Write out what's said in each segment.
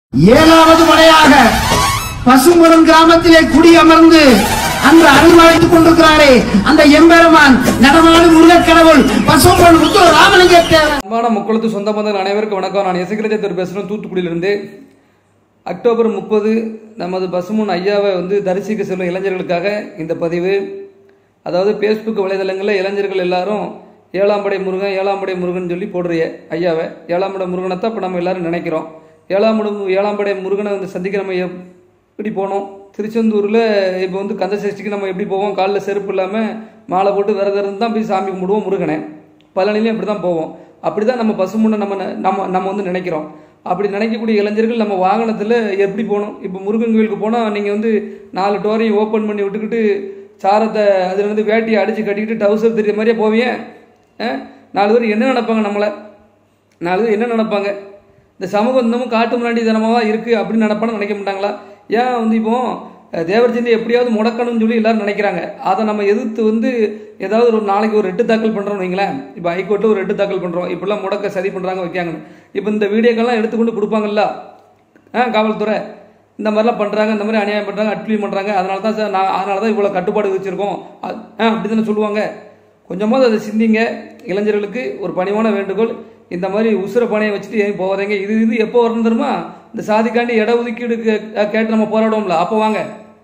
ஏழாவது முறையாக பசும்புரம் கிராமத்திலே குடியமர்ந்து அந்த அருள்வாய்த்துக் கொண்டிருக்கிறாரே அந்த எம்பெருமான் நடமாடும் முருகக்கடவுள் பசும்பொன் முத்து ராமலிங்க தேவர். அன்பான மக்களுக்கு சொந்த பந்தங்கள் அனைவருக்கும் வணக்கம். நான் esakki raja பேசுறேன், தூத்துக்குடியிலிருந்து. அக்டோபர் 30 நமது பசும்பொன் ஐயாவை தரிசிக்க செல்லும் இளைஞர்களுக்காக இந்த பதிவு. அதாவது ஃபேஸ்புக் வலைதளங்களில் இளைஞர்கள் எல்லாரும் ஏழாம் படை முருகன் சொல்லி போடுறிய ஐயாவை. ஏழாம் படை முருகனைத்தான் இப்போ நம்ம எல்லாரும் நினைக்கிறோம். ஏழாம் படை முருகனை சந்திக்க நம்ம எப்படி போனோம்? திருச்செந்தூரில் இப்போ கந்த சஷ்டிக்கு நம்ம எப்படி போவோம்? காலில் செருப்பு இல்லாமல் மாலை போட்டு விரதம் தான் போய் சாமி கும்பிடுவோம் முருகனை. பழனிலையும் அப்படி தான் போவோம். அப்படி தான் நம்ம பசும்பொன்னை நம்ம நினைக்கிறோம். அப்படி நினைக்கக்கூடிய இளைஞர்கள் நம்ம வாகனத்தில் எப்படி போகணும்? இப்போ முருகன் கோயிலுக்கு போனால் நீங்கள் 4 டோரையும் ஓப்பன் பண்ணி விட்டுக்கிட்டு சாரத்தை அதுலேருந்து வேட்டியை அடித்து கட்டிக்கிட்டு டவுசர் தெரிய மாதிரியே போவீங்க. 4 பேர் என்ன நினைப்பாங்க? நம்மளை 4 பேர் என்ன நினைப்பாங்க? இந்த சமூகம் இன்னமும் காட்டு முன்னாடி தனமாக இருக்குது அப்படின்னு நினைப்பான்னு நினைக்க மாட்டாங்களா? ஏன் இப்போ தேவர் ஜெயந்தி எப்படியாவது முடக்கணும்னு சொல்லி எல்லாரும் நினைக்கிறாங்க. அதை நம்ம எதிர்த்து ஏதாவது ஒரு நாளைக்கு ஒரு ரெட்டு தாக்கல் பண்ணுறோம்னு வைங்களேன். இப்போ ஹைகோர்ட்டில் ஒரு ரெட்டு தாக்கல் பண்ணுறோம், இப்படிலாம் முடக்க சதி பண்ணுறாங்க வைக்காங்கன்னு. இப்போ இந்த வீடியோக்கெல்லாம் எடுத்துக்கொண்டு கொடுப்பாங்கல்ல காவல்துறை, இந்த மாதிரிலாம் பண்ணுறாங்க, இந்த மாதிரி அநியாயம் பண்ணுறாங்க, அட்லீம் பண்ணுறாங்க, அதனால தான் சார் அதனால தான் இவ்வளோ கட்டுப்பாடு வச்சுருக்கோம் அப்படி தானே சொல்லுவாங்க. கொஞ்சமாவது அதை சிந்திங்க. இளைஞர்களுக்கு ஒரு பணிவான வேண்டுகோள், இந்த மாதிரி உசுர பணியை வச்சுட்டு ஏன் போவாதீங்க. இது எப்போ வரணும் தெரியுமா? இந்த சாதிக்காண்டி இட ஒதுக்கீடு கேட்டு நம்ம போராடுவோம்ல, அப்போ வாங்க.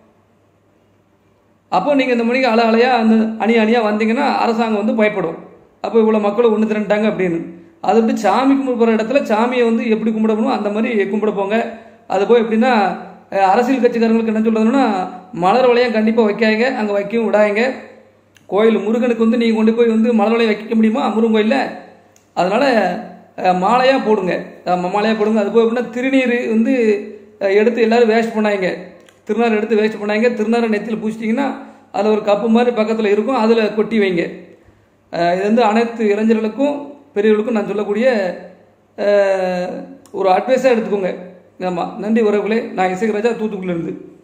அப்போ நீங்கள் இந்த மணிக்கு அலையாக அந்த அணியாக வந்தீங்கன்னா அரசாங்கம் பயப்படும். அப்போ இவ்வளோ மக்கள் ஒன்று திரண்டாங்க அப்படின்னு. அதை விட்டு சாமி கும்பிட போகிற இடத்துல சாமியை எப்படி கும்பிடணும் அந்த மாதிரி கும்பிட போங்க. அது போய் எப்படின்னா அரசியல் கட்சிக்காரங்களுக்கு என்ன சொல்கிறதுன்னா, மலர் வளையம் கண்டிப்பாக வைக்காங்க, அங்கே வைக்கவும் விடாங்க. கோயில் முருகனுக்கு நீங்கள் கொண்டு போய் மலர் வளையம் வைக்க முடியுமா முருகன் கோயிலில்? அதனால் மாலையாக போடுங்க, மாலையாக போடுங்க. அது போய் எப்படின்னா திருநீர் எடுத்து எல்லோரும் வேஸ்ட் பண்ணாங்க, திருநார் எடுத்து வேஸ்ட் பண்ணாங்க. திருநாரை நெத்தியில் பூச்சிட்டிங்கன்னா அதில் ஒரு கப்பு மாதிரி பக்கத்தில் இருக்கும், அதில் கொட்டி வைங்க. இது அனைத்து இளைஞர்களுக்கும் பெரியவர்களுக்கும் நான் சொல்லக்கூடிய ஒரு அட்வைஸாக எடுத்துக்கோங்க. ஆமாம், நன்றி உறவுகளே. நான் esakki raja, தூத்துக்குடியிலிருந்து.